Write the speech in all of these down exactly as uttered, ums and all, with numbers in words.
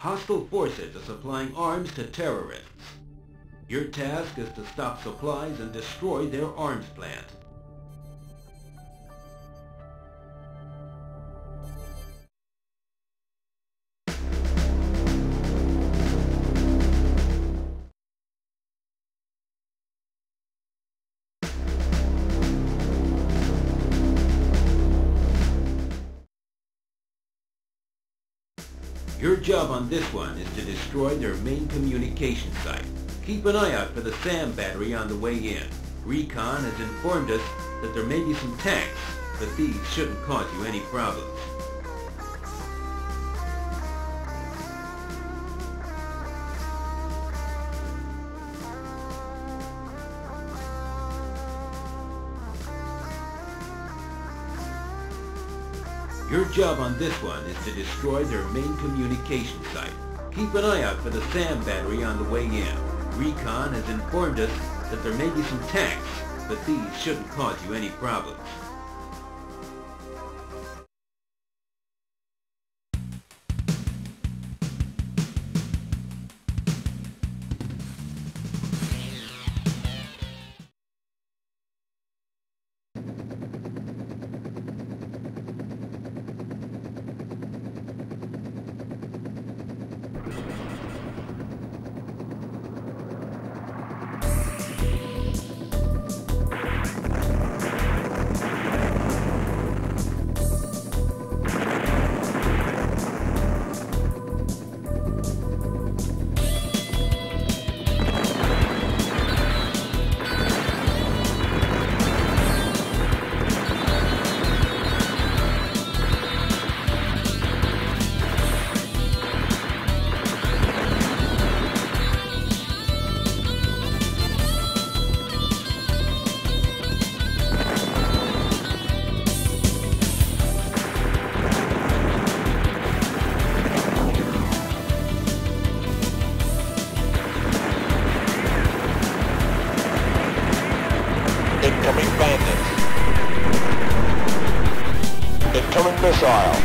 Hostile forces are supplying arms to terrorists. Your task is to stop supplies and destroy their arms plant. Your job on this one is to destroy their main communication site. Keep an eye out for the SAM battery on the way in. Recon has informed us that there may be some tanks, but these shouldn't cause you any problems. Your job on this one is to destroy their main communication site. Keep an eye out for the SAM battery on the way in. Recon has informed us that there may be some tanks, but these shouldn't cause you any problems. Incoming bandits. Incoming missile.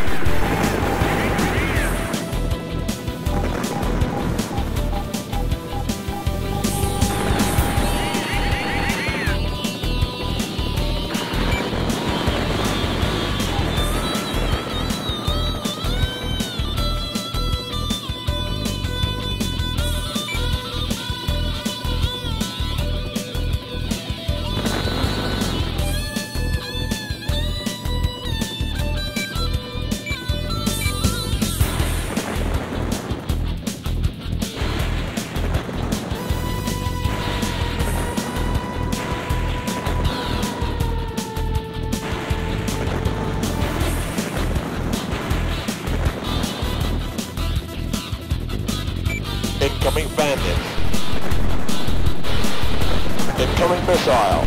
Incoming bandits. Incoming missile.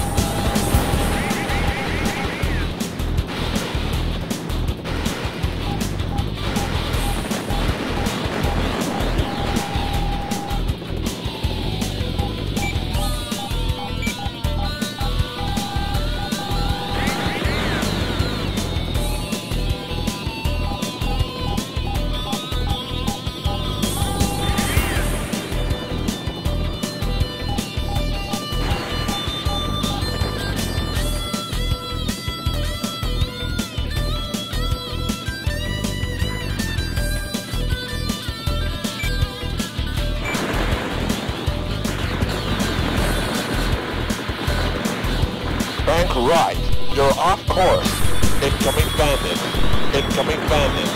Bank right. You're off course. Incoming bandits. Incoming bandits.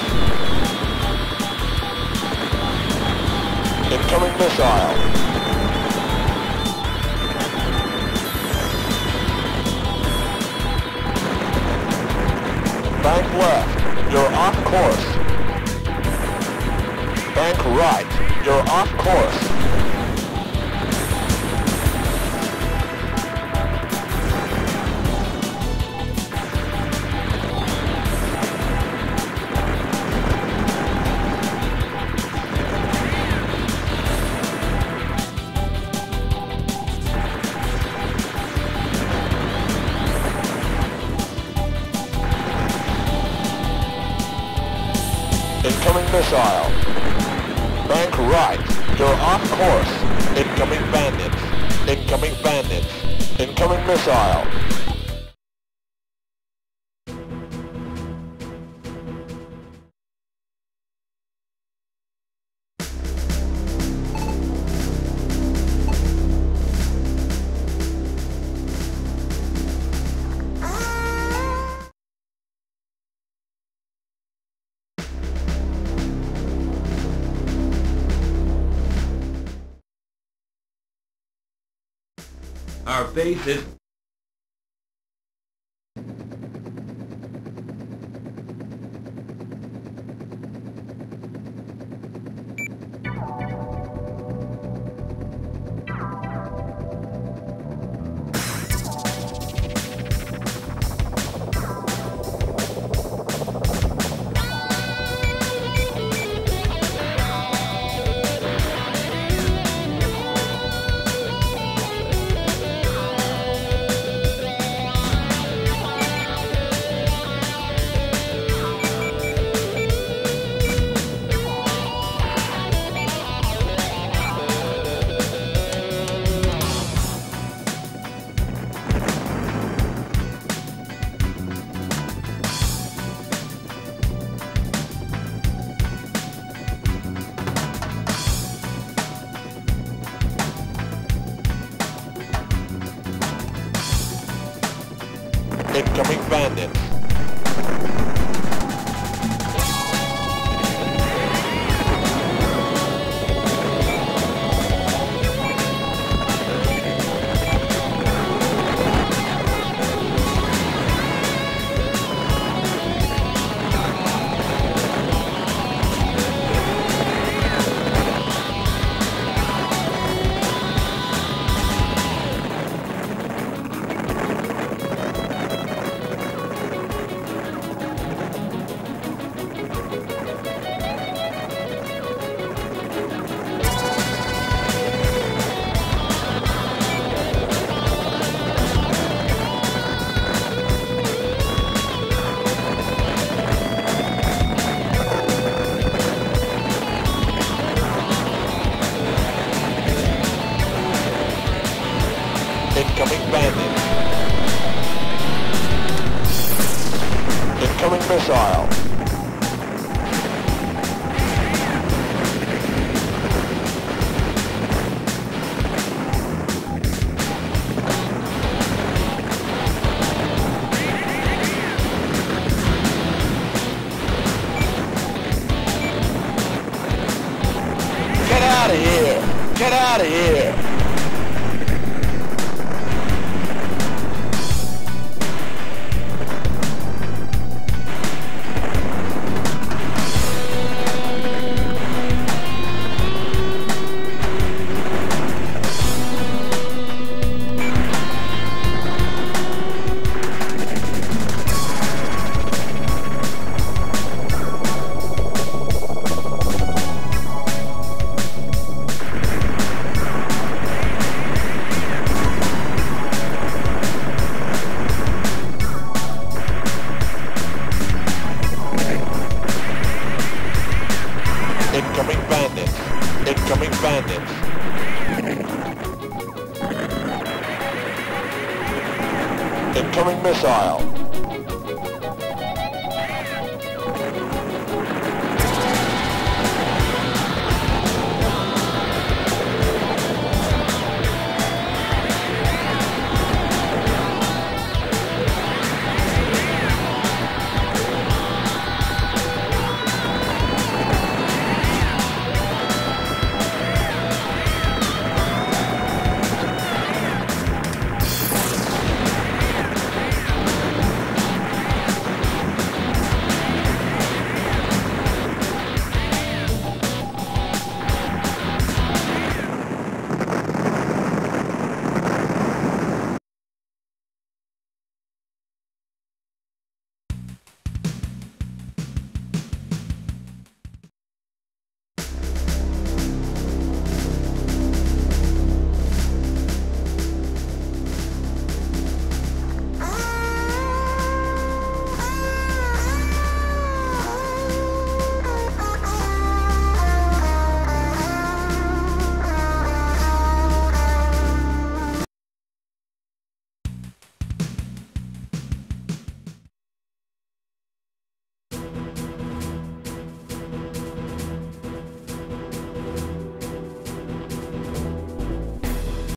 Incoming missile. Bank left. You're off course. Bank right. You're off course. Incoming missile. Bank right. You're off course. Incoming bandits. Incoming bandits. Incoming missile. Our base is... Incoming bandits. Incoming bandits. Incoming missile. Get out of here! Get out of here! Incoming bandits. Incoming bandits. Incoming missile.